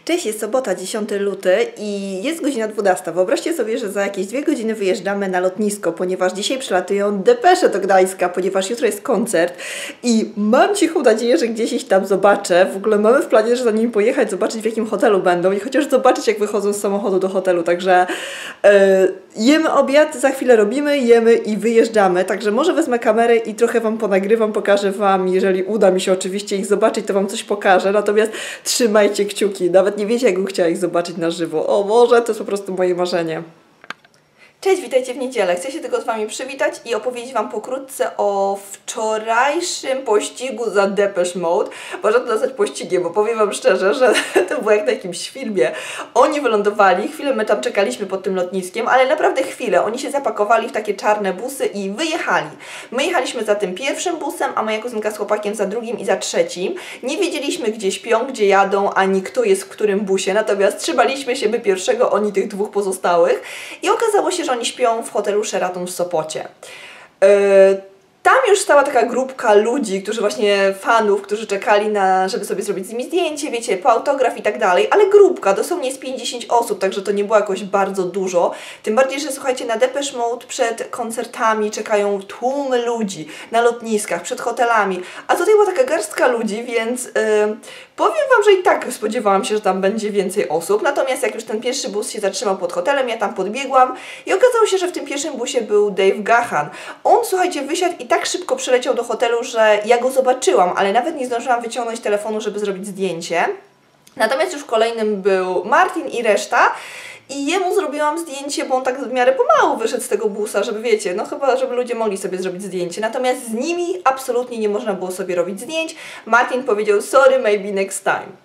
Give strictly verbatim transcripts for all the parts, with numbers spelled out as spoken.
Cześć, jest sobota, dziesiąty luty i jest godzina dwunasta. Wyobraźcie sobie, że za jakieś dwie godziny wyjeżdżamy na lotnisko, ponieważ dzisiaj przylatują depesze do Gdańska, ponieważ jutro jest koncert i mam cichą nadzieję, że gdzieś ich tam zobaczę. W ogóle mamy w planie, że za nimi pojechać, zobaczyć w jakim hotelu będą i chociaż zobaczyć, jak wychodzą z samochodu do hotelu, także yy, jemy obiad, za chwilę robimy, jemy i wyjeżdżamy, także może wezmę kamerę i trochę Wam ponagrywam, pokażę Wam, jeżeli uda mi się oczywiście ich zobaczyć, to Wam coś pokażę, natomiast trzymajcie kciuki, nawet nie wiecie, jakbym chciała ich zobaczyć na żywo. O Boże, to jest po prostu moje marzenie. Cześć, witajcie w niedzielę. Chcę się tylko z Wami przywitać i opowiedzieć Wam pokrótce o wczorajszym pościgu za Depeche Mode. Można to nazwać pościgiem, bo powiem Wam szczerze, że to było jak na jakimś filmie. Oni wylądowali, chwilę my tam czekaliśmy pod tym lotniskiem, ale naprawdę chwilę. Oni się zapakowali w takie czarne busy i wyjechali. My jechaliśmy za tym pierwszym busem, a moja kuzynka z chłopakiem za drugim i za trzecim. Nie wiedzieliśmy, gdzie śpią, gdzie jadą, ani kto jest w którym busie, natomiast trzymaliśmy się my pierwszego, oni tych dwóch pozostałych i okazało się, że oni śpią w hotelu Sheraton w Sopocie. Yy, tam już stała taka grupka ludzi, którzy właśnie fanów, którzy czekali na, żeby sobie zrobić z nimi zdjęcie, wiecie, po autograf i tak dalej, ale grupka, dosłownie z pięćdziesiąt osób, także to nie było jakoś bardzo dużo. Tym bardziej, że słuchajcie, na Depeche Mode przed koncertami czekają tłumy ludzi, na lotniskach, przed hotelami, a tutaj była taka garstka ludzi, więc yy, powiem Wam, że i tak spodziewałam się, że tam będzie więcej osób, natomiast jak już ten pierwszy bus się zatrzymał pod hotelem, ja tam podbiegłam i okazało się, że w tym pierwszym busie był Dave Gahan. On, słuchajcie, wysiadł i tak szybko przyleciał do hotelu, że ja go zobaczyłam, ale nawet nie zdążyłam wyciągnąć telefonu, żeby zrobić zdjęcie. Natomiast już kolejnym był Martin i reszta i jemu zrobiłam zdjęcie, bo on tak w miarę pomału wyszedł z tego busa, żeby wiecie, no chyba, żeby ludzie mogli sobie zrobić zdjęcie. Natomiast z nimi absolutnie nie można było sobie robić zdjęć. Martin powiedział sorry, maybe next time.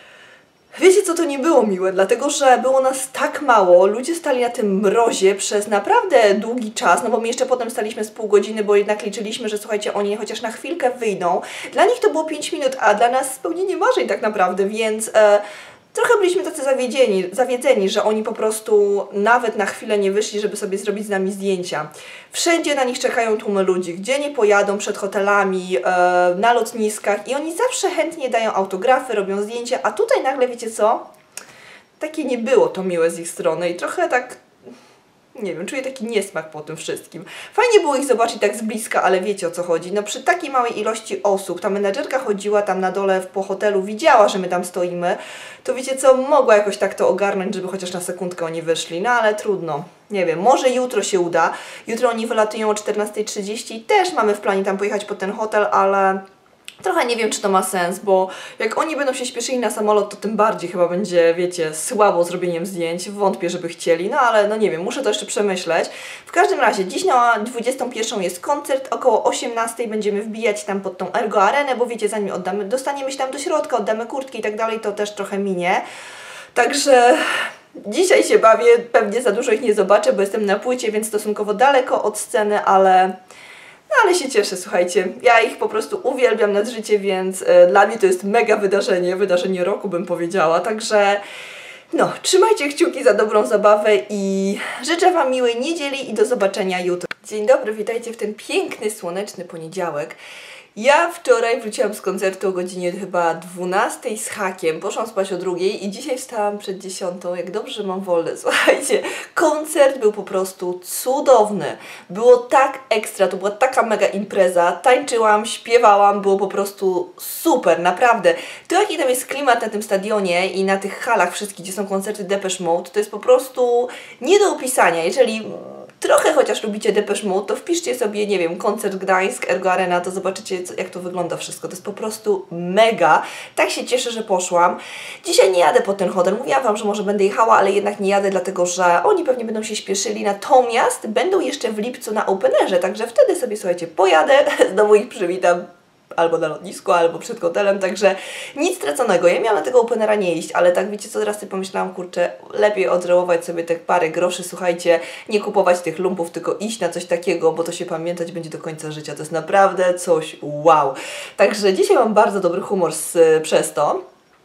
Wiecie co, to nie było miłe, dlatego że było nas tak mało, ludzie stali na tym mrozie przez naprawdę długi czas, no bo my jeszcze potem staliśmy z pół godziny, bo jednak liczyliśmy, że słuchajcie, oni chociaż na chwilkę wyjdą. Dla nich to było pięć minut, a dla nas spełnienie marzeń tak naprawdę, więc e, trochę byliśmy tacy zawiedzeni, zawiedzeni, że oni po prostu nawet na chwilę nie wyszli, żeby sobie zrobić z nami zdjęcia. Wszędzie na nich czekają tłumy ludzi, gdzie nie pojadą, przed hotelami, e, na lotniskach i oni zawsze chętnie dają autografy, robią zdjęcia, a tutaj nagle, wiecie co? Takie nie było to miłe z ich strony i trochę tak, nie wiem, czuję taki niesmak po tym wszystkim. Fajnie było ich zobaczyć tak z bliska, ale wiecie o co chodzi. No przy takiej małej ilości osób, ta menedżerka chodziła tam na dole po hotelu, widziała, że my tam stoimy, to wiecie co, mogła jakoś tak to ogarnąć, żeby chociaż na sekundkę oni wyszli, no ale trudno. Nie wiem, może jutro się uda. Jutro oni wylatują o czternasta trzydzieści i też mamy w planie tam pojechać po ten hotel, ale trochę nie wiem, czy to ma sens, bo jak oni będą się śpieszyli na samolot, to tym bardziej chyba będzie, wiecie, słabo zrobieniem zdjęć. Wątpię, żeby chcieli, no ale no nie wiem, muszę to jeszcze przemyśleć. W każdym razie, dziś na dwudziestą pierwszą jest koncert, około osiemnastej będziemy wbijać tam pod tą Ergo Arenę, bo wiecie, zanim oddamy, dostaniemy się tam do środka, oddamy kurtki i tak dalej, to też trochę minie. Także dzisiaj się bawię, pewnie za dużo ich nie zobaczę, bo jestem na płycie, więc stosunkowo daleko od sceny, ale... No ale się cieszę, słuchajcie, ja ich po prostu uwielbiam nad życie, więc y, dla mnie to jest mega wydarzenie, wydarzenie roku bym powiedziała, także no, trzymajcie kciuki za dobrą zabawę i życzę Wam miłej niedzieli i do zobaczenia jutro. Dzień dobry, witajcie w ten piękny, słoneczny poniedziałek. Ja wczoraj wróciłam z koncertu o godzinie chyba dwunastej z hakiem, poszłam spać o drugiej i dzisiaj wstałam przed dziesiątą, jak dobrze, że mam wolne, słuchajcie, koncert był po prostu cudowny, było tak ekstra, to była taka mega impreza, tańczyłam, śpiewałam, było po prostu super, naprawdę. To jaki tam jest klimat na tym stadionie i na tych halach wszystkich, gdzie są koncerty Depeche Mode, to jest po prostu nie do opisania, jeżeli trochę chociaż lubicie Depeche Mode, to wpiszcie sobie, nie wiem, koncert Gdańsk, Ergo Arena, to zobaczycie, co, jak to wygląda wszystko. To jest po prostu mega. Tak się cieszę, że poszłam. Dzisiaj nie jadę po ten hotel. Mówiłam Wam, że może będę jechała, ale jednak nie jadę, dlatego że oni pewnie będą się śpieszyli. Natomiast będą jeszcze w lipcu na Openerze, także wtedy sobie, słuchajcie, pojadę, znowu ich przywitam albo na lotnisku, albo przed hotelem, także nic straconego. Ja miałam na tego Openera nie iść, ale tak wiecie co, teraz sobie pomyślałam, kurczę, lepiej odżałować sobie te parę groszy, słuchajcie, nie kupować tych lumpów, tylko iść na coś takiego, bo to się pamiętać będzie do końca życia. To jest naprawdę coś wow. Także dzisiaj mam bardzo dobry humor z, przez to.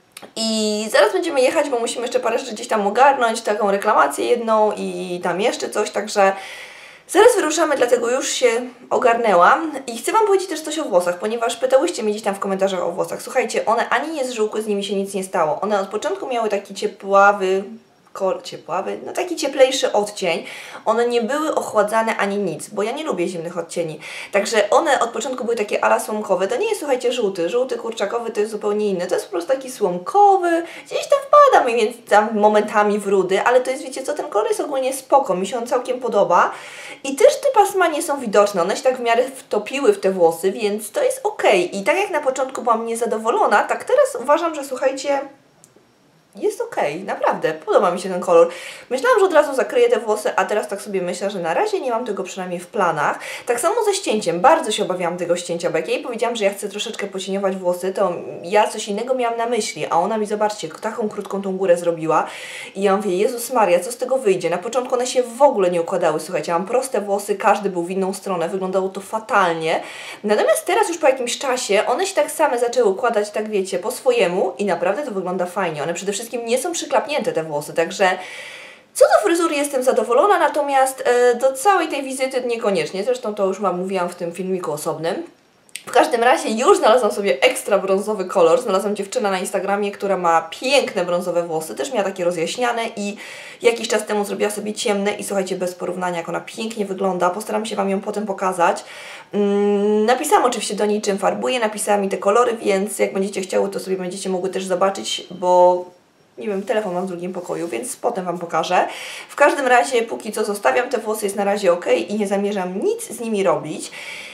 I zaraz będziemy jechać, bo musimy jeszcze parę rzeczy gdzieś tam ogarnąć, taką reklamację jedną i tam jeszcze coś, także Zaraz wyruszamy, dlatego już się ogarnęłam i chcę Wam powiedzieć też coś o włosach, ponieważ pytałyście mnie gdzieś tam w komentarzach o włosach. Słuchajcie, one ani nie zżółkły, z nimi się nic nie stało. One od początku miały taki ciepławy, kolor ciepławy, no taki cieplejszy odcień. One nie były ochładzane ani nic, bo ja nie lubię zimnych odcieni. Także one od początku były takie ala słomkowe. To nie jest, słuchajcie, żółty. Żółty kurczakowy to jest zupełnie inny. To jest po prostu taki słomkowy. Gdzieś tam wpada mi więc tam momentami w rudy, ale to jest, wiecie co, ten kolor jest ogólnie spoko. Mi się on całkiem podoba. I też te pasma nie są widoczne. One się tak w miarę wtopiły w te włosy, więc to jest ok. I tak jak na początku byłam niezadowolona, tak teraz uważam, że słuchajcie, jest okej, okay, naprawdę, podoba mi się ten kolor. Myślałam, że od razu zakryję te włosy, a teraz tak sobie myślę, że na razie nie mam tego przynajmniej w planach. Tak samo ze ścięciem, bardzo się obawiałam tego ścięcia, bo jak jej powiedziałam, że ja chcę troszeczkę pocieniować włosy, to ja coś innego miałam na myśli, a ona mi, zobaczcie, taką krótką tą górę zrobiła i ja mówię, Jezus Maria, co z tego wyjdzie? Na początku one się w ogóle nie układały, słuchajcie, mam proste włosy, każdy był w inną stronę, wyglądało to fatalnie. Natomiast teraz już po jakimś czasie one się tak same zaczęły układać, tak wiecie, po swojemu i naprawdę to wygląda fajnie. One przede wszystkim nie są przyklapnięte te włosy, także co do fryzury jestem zadowolona, natomiast e, do całej tej wizyty niekoniecznie, zresztą to już Wam mówiłam w tym filmiku osobnym. W każdym razie już znalazłam sobie ekstra brązowy kolor, znalazłam dziewczynę na Instagramie, która ma piękne brązowe włosy, też miała takie rozjaśniane i jakiś czas temu zrobiła sobie ciemne i słuchajcie, bez porównania jak ona pięknie wygląda, postaram się Wam ją potem pokazać. Mm, napisałam oczywiście do niej, czym farbuję, napisała mi te kolory, więc jak będziecie chciały, to sobie będziecie mogły też zobaczyć, bo nie wiem, telefon mam w drugim pokoju, więc potem Wam pokażę. W każdym razie, póki co zostawiam te włosy, jest na razie ok i nie zamierzam nic z nimi robić.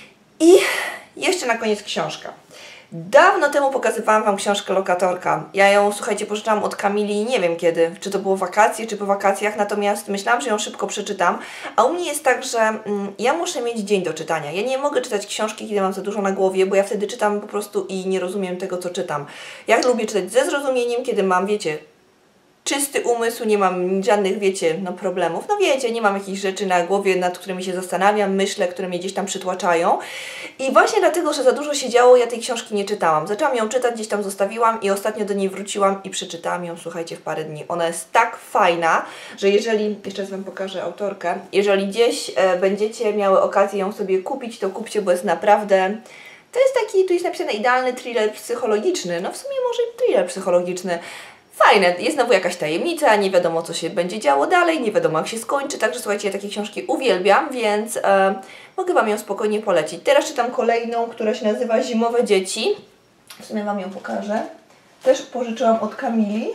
I jeszcze na koniec książka. Dawno temu pokazywałam Wam książkę Lokatorka. Ja ją, słuchajcie, pożyczałam od Kamili, nie wiem kiedy, czy to było wakacje, czy po wakacjach, natomiast myślałam, że ją szybko przeczytam, a u mnie jest tak, że mm, ja muszę mieć dzień do czytania. Ja nie mogę czytać książki, kiedy mam za dużo na głowie, bo ja wtedy czytam po prostu i nie rozumiem tego, co czytam. Ja lubię czytać ze zrozumieniem, kiedy mam, wiecie, czysty umysł, nie mam żadnych, wiecie, no problemów. No wiecie, nie mam jakichś rzeczy na głowie, nad którymi się zastanawiam, myślę, które mnie gdzieś tam przytłaczają. I właśnie dlatego, że za dużo się działo, ja tej książki nie czytałam. Zaczęłam ją czytać, gdzieś tam zostawiłam i ostatnio do niej wróciłam i przeczytałam ją, słuchajcie, w parę dni. Ona jest tak fajna, że jeżeli, jeszcze raz Wam pokażę autorkę, jeżeli gdzieś e, będziecie miały okazję ją sobie kupić, to kupcie, bo jest naprawdę... To jest taki, tu jest napisane idealny thriller psychologiczny, no w sumie może i thriller psychologiczny. Fajne, jest znowu jakaś tajemnica, nie wiadomo co się będzie działo dalej, nie wiadomo jak się skończy, także słuchajcie, ja takie książki uwielbiam, więc e, mogę Wam ją spokojnie polecić. Teraz czytam kolejną, która się nazywa Zimowe dzieci. W sumie Wam ją pokażę. Też pożyczyłam od Kamili.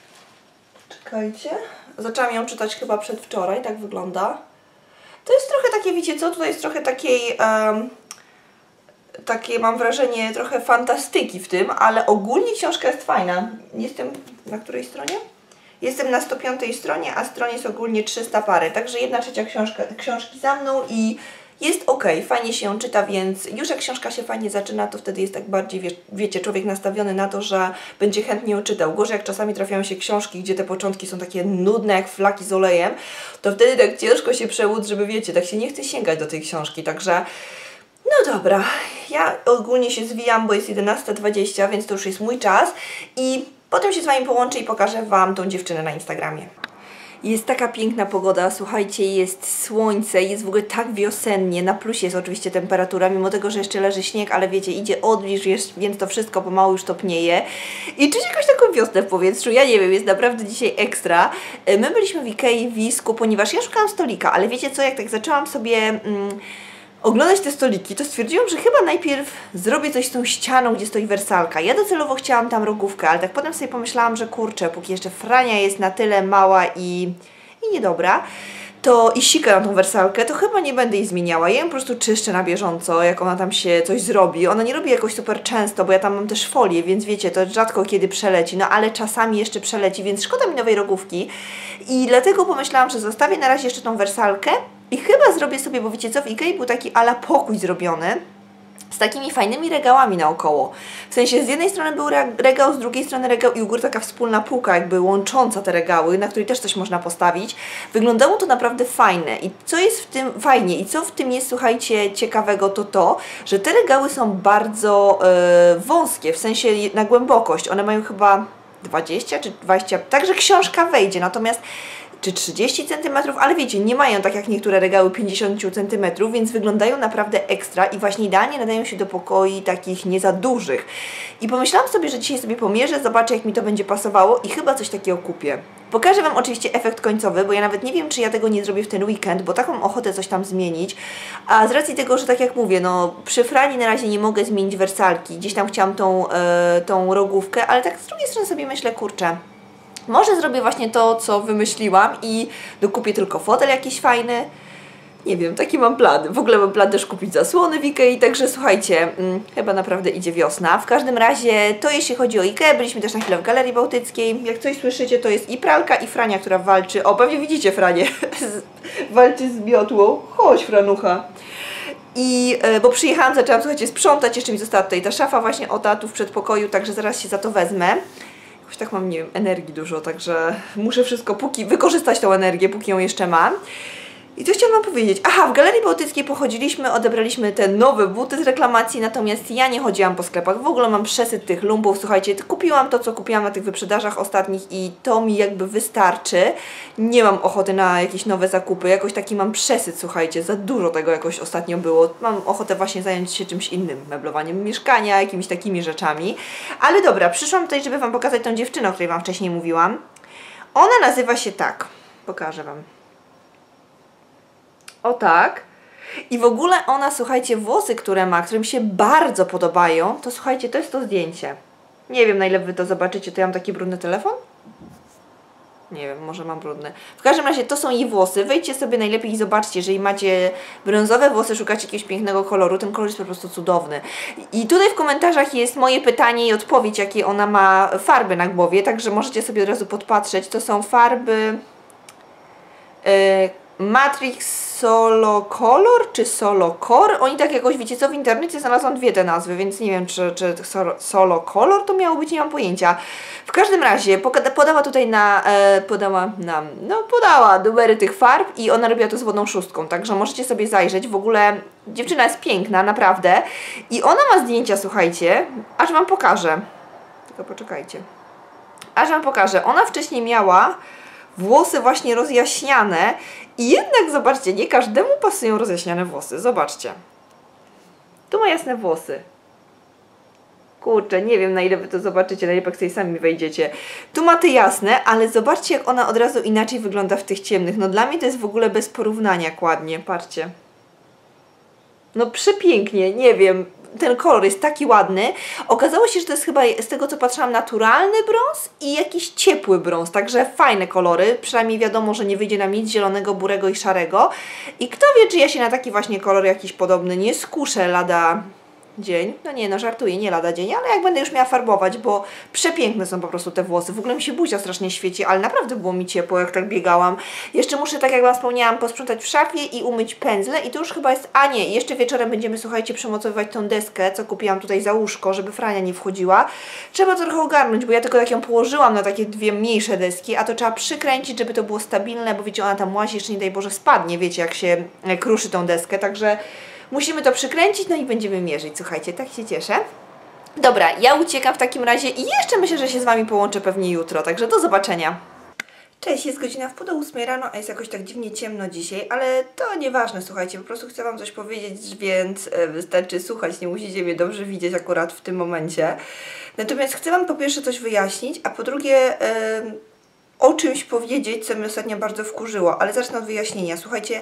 Czekajcie. Zaczęłam ją czytać chyba przedwczoraj, tak wygląda. To jest trochę takie, wiecie co, tutaj jest trochę takiej... Um, takie mam wrażenie trochę fantastyki w tym, ale ogólnie książka jest fajna. Jestem na której stronie? Jestem na sto piątej stronie, a stron jest ogólnie trzysta parę, także jedna trzecia książka, książki za mną i jest ok, fajnie się ją czyta, więc już jak książka się fajnie zaczyna, to wtedy jest tak bardziej, wie, wiecie, człowiek nastawiony na to, że będzie chętnie ją czytał. Gorzej jak czasami trafiają się książki, gdzie te początki są takie nudne jak flaki z olejem, to wtedy tak ciężko się przełód, żeby wiecie, tak się nie chce sięgać do tej książki, także... No dobra, ja ogólnie się zwijam, bo jest jedenasta dwadzieścia, więc to już jest mój czas i potem się z Wami połączę i pokażę Wam tą dziewczynę na Instagramie. Jest taka piękna pogoda, słuchajcie, jest słońce, jest w ogóle tak wiosennie, na plusie jest oczywiście temperatura, mimo tego, że jeszcze leży śnieg, ale wiecie, idzie odbliż, więc to wszystko pomału już topnieje i czuć jakąś taką wiosnę w powietrzu, ja nie wiem, jest naprawdę dzisiaj ekstra. My byliśmy w Ikei w Wisku, ponieważ ja szukałam stolika, ale wiecie co, jak tak zaczęłam sobie... Mm, oglądać te stoliki, to stwierdziłam, że chyba najpierw zrobię coś z tą ścianą, gdzie stoi wersalka. Ja docelowo chciałam tam rogówkę, ale tak potem sobie pomyślałam, że kurczę, póki jeszcze Frania jest na tyle mała i, i niedobra, to i sika na tą wersalkę, to chyba nie będę jej zmieniała. Ja ją po prostu czyszczę na bieżąco, jak ona tam się coś zrobi. Ona nie robi jakoś super często, bo ja tam mam też folię, więc wiecie, to rzadko kiedy przeleci, no ale czasami jeszcze przeleci, więc szkoda mi nowej rogówki. I dlatego pomyślałam, że zostawię na razie jeszcze tą wersalkę i chyba zrobię sobie, bo wiecie co, w Ikei był taki ala pokój zrobiony, z takimi fajnymi regałami naokoło. W sensie z jednej strony był regał, z drugiej strony regał i u góry taka wspólna półka jakby łącząca te regały, na której też coś można postawić. Wyglądało to naprawdę fajne i co jest w tym fajnie i co w tym jest, słuchajcie, ciekawego, to to, że te regały są bardzo yy, wąskie, w sensie na głębokość. One mają chyba dwadzieścia czy dwadzieścia, także książka wejdzie, natomiast czy trzydzieści centymetrów, ale wiecie, nie mają tak jak niektóre regały pięćdziesiąt centymetrów, więc wyglądają naprawdę ekstra i właśnie idealnie nadają się do pokoi takich nie za dużych. I pomyślałam sobie, że dzisiaj sobie pomierzę, zobaczę jak mi to będzie pasowało i chyba coś takiego kupię. Pokażę Wam oczywiście efekt końcowy, bo ja nawet nie wiem, czy ja tego nie zrobię w ten weekend, bo tak mam ochotę coś tam zmienić. A z racji tego, że tak jak mówię, no przy Frani na razie nie mogę zmienić wersalki, gdzieś tam chciałam tą, e, tą rogówkę, ale tak z drugiej strony sobie myślę, kurczę, może zrobię właśnie to, co wymyśliłam i dokupię tylko fotel jakiś fajny. Nie wiem, taki mam plan. W ogóle mam plan też kupić zasłony w Ikei, także słuchajcie, hmm, chyba naprawdę idzie wiosna. W każdym razie to jeśli chodzi o Ikeę, byliśmy też na chwilę w Galerii Bałtyckiej. Jak coś słyszycie, to jest i pralka, i Frania, która walczy. O, pewnie widzicie Franię. Walczy z miotłą. Chodź, Franucha. I, e, bo przyjechałam, zaczęłam, słuchajcie, sprzątać. Jeszcze mi została tutaj ta szafa właśnie o tu w przedpokoju, także zaraz się za to wezmę. Jakoś tak mam, nie wiem, energii dużo, także muszę wszystko póki wykorzystać tą energię, póki ją jeszcze mam. I co chciałam Wam powiedzieć? Aha, w Galerii Bałtyckiej pochodziliśmy, odebraliśmy te nowe buty z reklamacji, natomiast ja nie chodziłam po sklepach, w ogóle mam przesyt tych lumpów, słuchajcie, kupiłam to, co kupiłam na tych wyprzedażach ostatnich i to mi jakby wystarczy. Nie mam ochoty na jakieś nowe zakupy, jakoś taki mam przesyt, słuchajcie, za dużo tego jakoś ostatnio było. Mam ochotę właśnie zająć się czymś innym, meblowaniem mieszkania, jakimiś takimi rzeczami. Ale dobra, przyszłam tutaj, żeby Wam pokazać tą dziewczynę, o której Wam wcześniej mówiłam. Ona nazywa się tak, pokażę Wam. O tak. I w ogóle ona, słuchajcie, włosy, które ma, które mi się bardzo podobają, to słuchajcie, to jest to zdjęcie. Nie wiem, na ile Wy to zobaczycie, to ja mam taki brudny telefon? Nie wiem, może mam brudny. W każdym razie to są jej włosy. Wejdźcie sobie najlepiej i zobaczcie, jeżeli macie brązowe włosy, szukacie jakiegoś pięknego koloru, ten kolor jest po prostu cudowny. I tutaj w komentarzach jest moje pytanie i odpowiedź, jakie ona ma farby na głowie, także możecie sobie od razu podpatrzeć. To są farby Yy, Matrix Solo Color czy Solo Core. Oni tak jakoś, wiecie co, w internecie znalazłam dwie te nazwy, więc nie wiem, czy, czy Solo Color to miało być, nie mam pojęcia. W każdym razie podała tutaj na, e, podała nam, no podała numery tych farb i ona robiła to z wodą szóstką, także możecie sobie zajrzeć. W ogóle dziewczyna jest piękna, naprawdę. I ona ma zdjęcia, słuchajcie, aż Wam pokażę. Tylko poczekajcie. Aż Wam pokażę. Ona wcześniej miała włosy właśnie rozjaśniane i jednak zobaczcie, nie każdemu pasują rozjaśniane włosy. Zobaczcie. Tu ma jasne włosy. Kurczę, nie wiem na ile Wy to zobaczycie, najlepiej jak sobie sami wejdziecie. Tu ma te jasne, ale zobaczcie jak ona od razu inaczej wygląda w tych ciemnych. No dla mnie to jest w ogóle bez porównania jak ładnie. Patrzcie. No przepięknie, nie wiem. Ten kolor jest taki ładny. Okazało się, że to jest chyba z tego co patrzyłam naturalny brąz i jakiś ciepły brąz, także fajne kolory. Przynajmniej wiadomo, że nie wyjdzie nam nic zielonego, burego i szarego. I kto wie, czy ja się na taki właśnie kolor jakiś podobny nie skuszę lada dzień. No nie, no żartuję, nie lada dzień, ale jak będę już miała farbować, bo przepiękne są po prostu te włosy. W ogóle mi się buzia strasznie świeci, ale naprawdę było mi ciepło, jak tak biegałam. Jeszcze muszę, tak jak Wam wspomniałam, posprzątać w szafie i umyć pędzle i to już chyba jest... A nie, jeszcze wieczorem będziemy, słuchajcie, przymocowywać tą deskę, co kupiłam tutaj za łóżko, żeby Frania nie wchodziła. Trzeba to trochę ogarnąć, bo ja tylko tak ją położyłam na takie dwie mniejsze deski, a to trzeba przykręcić, żeby to było stabilne, bo wiecie, ona tam łazi, jeszcze nie daj Boże spadnie, wiecie, jak się kruszy tą deskę, także... Musimy to przykręcić, no i będziemy mierzyć. Słuchajcie, tak się cieszę. Dobra, ja uciekam w takim razie i jeszcze myślę, że się z Wami połączę pewnie jutro, także do zobaczenia. Cześć, jest godzina w pół do ósmej rano, a jest jakoś tak dziwnie ciemno dzisiaj, ale to nieważne, słuchajcie, po prostu chcę Wam coś powiedzieć, więc wystarczy słuchać, nie musicie mnie dobrze widzieć akurat w tym momencie. Natomiast chcę Wam po pierwsze coś wyjaśnić, a po drugie yy, o czymś powiedzieć, co mnie ostatnio bardzo wkurzyło, ale zacznę od wyjaśnienia. Słuchajcie,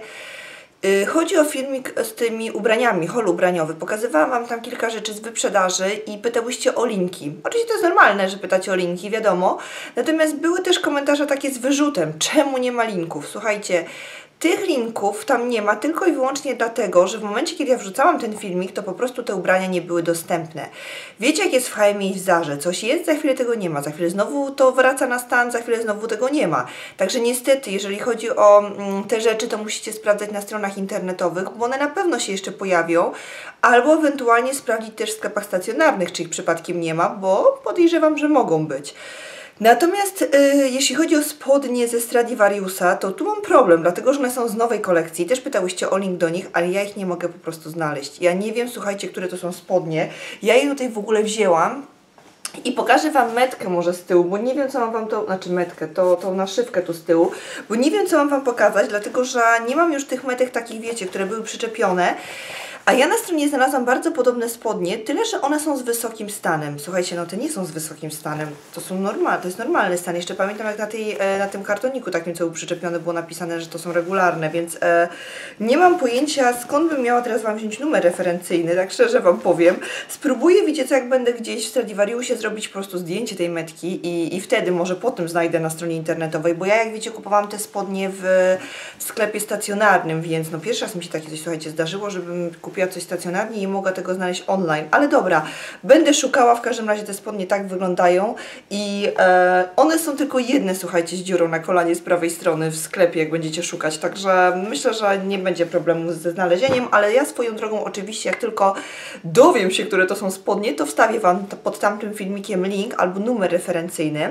chodzi o filmik z tymi ubraniami, haul ubraniowy. Pokazywałam Wam tam kilka rzeczy z wyprzedaży i pytałyście o linki. Oczywiście to jest normalne, że pytacie o linki, wiadomo. Natomiast były też komentarze takie z wyrzutem. Czemu nie ma linków? Słuchajcie, tych linków tam nie ma tylko i wyłącznie dlatego, że w momencie, kiedy ja wrzucałam ten filmik, to po prostu te ubrania nie były dostępne. Wiecie, jak jest w H M i w Zarze? Coś jest, za chwilę tego nie ma. Za chwilę znowu to wraca na stan, za chwilę znowu tego nie ma. Także niestety, jeżeli chodzi o mm, te rzeczy, to musicie sprawdzać na stronach internetowych, bo one na pewno się jeszcze pojawią, albo ewentualnie sprawdzić też w sklepach stacjonarnych, czy ich przypadkiem nie ma, bo podejrzewam, że mogą być. Natomiast yy, jeśli chodzi o spodnie ze Stradivariusa, to tu mam problem, dlatego że one są z nowej kolekcji. Też pytałyście o link do nich, ale ja ich nie mogę po prostu znaleźć. Ja nie wiem, słuchajcie, które to są spodnie. Ja je tutaj w ogóle wzięłam I pokażę Wam metkę może z tyłu, bo nie wiem co mam Wam to, znaczy metkę, to, tą naszywkę tu z tyłu, bo nie wiem co mam Wam pokazać, dlatego że nie mam już tych metek takich, wiecie, które były przyczepione. A ja na stronie znalazłam bardzo podobne spodnie, tyle że one są z wysokim stanem. Słuchajcie, no te nie są z wysokim stanem, to są normalne, to jest normalny stan. Jeszcze pamiętam jak na, tej, na tym kartoniku takim, co był przyczepiony, było napisane, że to są regularne, więc e, nie mam pojęcia skąd bym miała teraz Wam wziąć numer referencyjny, tak szczerze Wam powiem. Spróbuję, wiecie co, jak będę gdzieś w Stradivariusie zrobić po prostu zdjęcie tej metki i, i wtedy może potem znajdę na stronie internetowej, bo ja jak wiecie kupowałam te spodnie w, w sklepie stacjonarnym, więc no pierwszy raz mi się takie coś, słuchajcie, zdarzyło, żebym kupiła kupiła coś stacjonarnie i nie mogła tego znaleźć online. Ale dobra, będę szukała, w każdym razie te spodnie tak wyglądają i e, one są tylko jedne, słuchajcie, z dziurą na kolanie z prawej strony w sklepie, jak będziecie szukać. Także myślę, że nie będzie problemu ze znalezieniem, ale ja swoją drogą oczywiście, jak tylko dowiem się, które to są spodnie, to wstawię Wam pod tamtym filmikiem link albo numer referencyjny.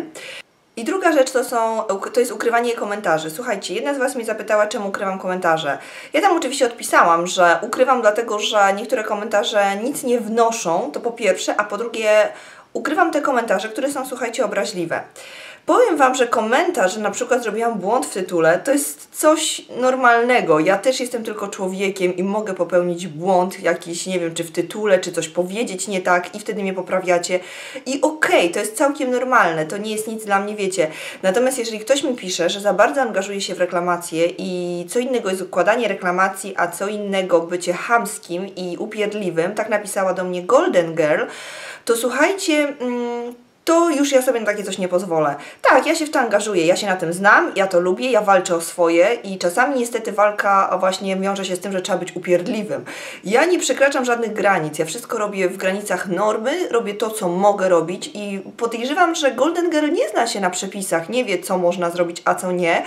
I druga rzecz to, są, to jest ukrywanie komentarzy. Słuchajcie, jedna z Was mnie zapytała, czemu ukrywam komentarze. Ja tam oczywiście odpisałam, że ukrywam dlatego, że niektóre komentarze nic nie wnoszą, to po pierwsze, a po drugie ukrywam te komentarze, które są, słuchajcie, obraźliwe. Powiem Wam, że komentarz, że na przykład zrobiłam błąd w tytule, to jest coś normalnego. Ja też jestem tylko człowiekiem i mogę popełnić błąd jakiś, nie wiem, czy w tytule, czy coś powiedzieć nie tak i wtedy mnie poprawiacie. I okej, okay, to jest całkiem normalne, to nie jest nic dla mnie, wiecie. Natomiast jeżeli ktoś mi pisze, że za bardzo angażuje się w reklamację i co innego jest układanie reklamacji, a co innego bycie chamskim i upierdliwym, tak napisała do mnie Golden Girl, to słuchajcie... Mm, to już ja sobie na takie coś nie pozwolę. Tak, ja się w to angażuję, ja się na tym znam, ja to lubię, ja walczę o swoje i czasami niestety walka właśnie wiąże się z tym, że trzeba być upierdliwym. Ja nie przekraczam żadnych granic, ja wszystko robię w granicach normy, robię to, co mogę robić i podejrzewam, że Golden Girl nie zna się na przepisach, nie wie, co można zrobić, a co nie.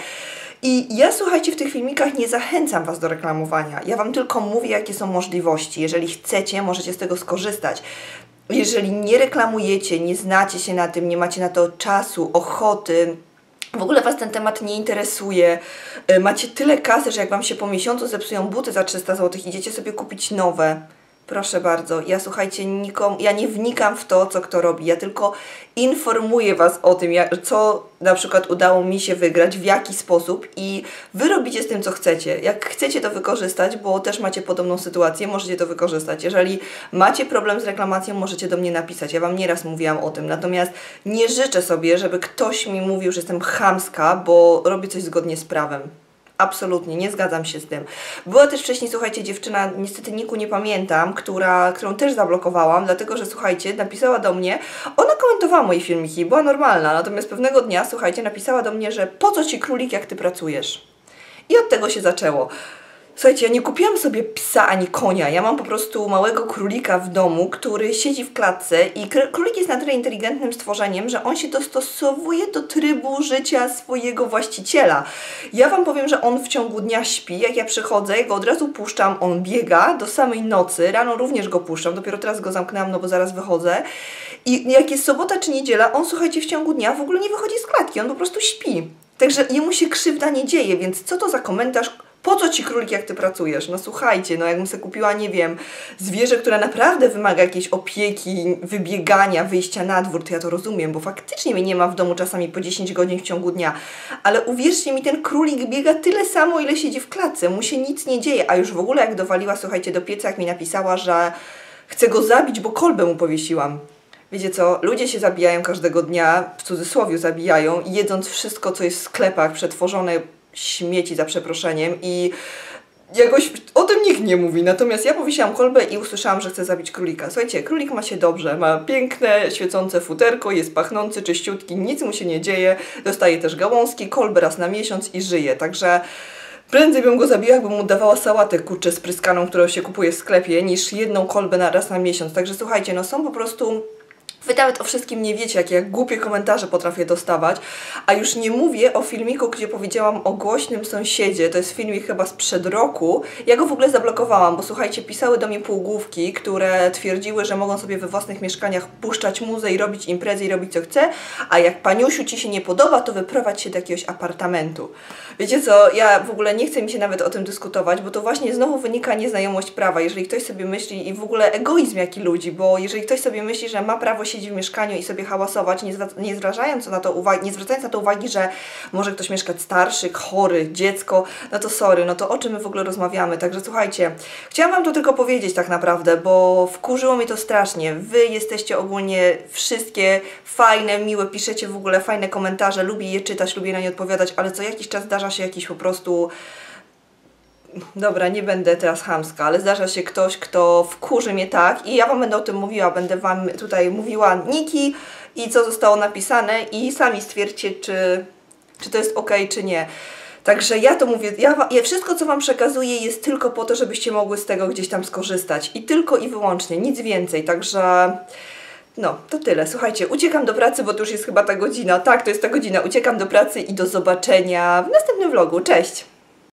I ja, słuchajcie, w tych filmikach nie zachęcam Was do reklamowania. Ja Wam tylko mówię, jakie są możliwości. Jeżeli chcecie, możecie z tego skorzystać. Jeżeli nie reklamujecie, nie znacie się na tym, nie macie na to czasu, ochoty, w ogóle Was ten temat nie interesuje, macie tyle kasy, że jak Wam się po miesiącu zepsują buty za trzysta złotych, idziecie sobie kupić nowe. Proszę bardzo, ja słuchajcie, nikom, ja nie wnikam w to, co kto robi, ja tylko informuję Was o tym, jak, co na przykład udało mi się wygrać, w jaki sposób i Wy robicie z tym, co chcecie. Jak chcecie to wykorzystać, bo też macie podobną sytuację, możecie to wykorzystać. Jeżeli macie problem z reklamacją, możecie do mnie napisać, ja Wam nieraz mówiłam o tym, natomiast nie życzę sobie, żeby ktoś mi mówił, że jestem chamska, bo robię coś zgodnie z prawem. Absolutnie, nie zgadzam się z tym. Była też wcześniej, słuchajcie, dziewczyna, niestety niku nie pamiętam, która, którą też zablokowałam, dlatego że, słuchajcie, napisała do mnie, ona komentowała moje filmiki, była normalna, natomiast pewnego dnia, słuchajcie, napisała do mnie, że po co Ci królik, jak Ty pracujesz? I od tego się zaczęło. Słuchajcie, ja nie kupiłam sobie psa ani konia, ja mam po prostu małego królika w domu, który siedzi w klatce i królik jest na tyle inteligentnym stworzeniem, że on się dostosowuje do trybu życia swojego właściciela. Ja Wam powiem, że on w ciągu dnia śpi, jak ja przychodzę, ja go od razu puszczam, on biega do samej nocy, rano również go puszczam, dopiero teraz go zamknęłam, no bo zaraz wychodzę. I jak jest sobota czy niedziela, on, słuchajcie, w ciągu dnia w ogóle nie wychodzi z klatki, on po prostu śpi. Także jemu się krzywda nie dzieje, więc co to za komentarz? Po co Ci królik, jak Ty pracujesz? No słuchajcie, no jakbym sobie kupiła, nie wiem, zwierzę, które naprawdę wymaga jakiejś opieki, wybiegania, wyjścia na dwór, to ja to rozumiem, bo faktycznie mnie nie ma w domu czasami po dziesięć godzin w ciągu dnia. Ale uwierzcie mi, ten królik biega tyle samo, ile siedzi w klatce, mu się nic nie dzieje. A już w ogóle jak dowaliła, słuchajcie, do pieca, jak mi napisała, że chce go zabić, bo kolbę mu powiesiłam. Wiecie co, ludzie się zabijają każdego dnia, w cudzysłowie zabijają, jedząc wszystko, co jest w sklepach, przetworzone śmieci za przeproszeniem i jakoś o tym nikt nie mówi, natomiast ja powiesiłam kolbę i usłyszałam, że chcę zabić królika. Słuchajcie, królik ma się dobrze, ma piękne, świecące futerko, jest pachnący, czyściutki, nic mu się nie dzieje, dostaje też gałązki, kolbę raz na miesiąc i żyje, także prędzej bym go zabiła, jakbym mu dawała sałatę, kurczę, spryskaną, którą się kupuje w sklepie, niż jedną kolbę na raz na miesiąc, także słuchajcie, no są po prostu... Wy nawet o wszystkim nie wiecie, jakie jak głupie komentarze potrafię dostawać, a już nie mówię o filmiku, gdzie powiedziałam o głośnym sąsiedzie, to jest filmik chyba sprzed roku, ja go w ogóle zablokowałam, bo słuchajcie, pisały do mnie półgłówki, które twierdziły, że mogą sobie we własnych mieszkaniach puszczać muzę i robić imprezy i robić co chce, a jak paniusiu Ci się nie podoba, to wyprowadź się do jakiegoś apartamentu. Wiecie co, ja w ogóle nie chcę mi się nawet o tym dyskutować, bo to właśnie znowu wynika nieznajomość prawa, jeżeli ktoś sobie myśli i w ogóle egoizm jaki ludzi, bo jeżeli ktoś sobie myśli, że ma prawo się siedzieć w mieszkaniu i sobie hałasować, nie, zwra nie zwracając na to uwagi, nie zwracając na to uwagi, że może ktoś mieszkać starszy, chory, dziecko, no to sorry, no to o czym my w ogóle rozmawiamy. Także słuchajcie, chciałam Wam to tylko powiedzieć tak naprawdę, bo wkurzyło mnie to strasznie. Wy jesteście ogólnie wszystkie fajne, miłe, piszecie w ogóle fajne komentarze, lubię je czytać, lubię na nie odpowiadać, ale co jakiś czas zdarza się jakiś po prostu... Dobra, nie będę teraz chamska, ale zdarza się ktoś, kto wkurzy mnie tak i ja Wam będę o tym mówiła, będę Wam tutaj mówiła niki i co zostało napisane i sami stwierdźcie, czy, czy to jest ok, czy nie. Także ja to mówię, ja, ja wszystko co Wam przekazuję jest tylko po to, żebyście mogły z tego gdzieś tam skorzystać i tylko i wyłącznie, nic więcej, także... No, to tyle. Słuchajcie, uciekam do pracy, bo to już jest chyba ta godzina. Tak, to jest ta godzina. Uciekam do pracy i do zobaczenia w następnym vlogu. Cześć!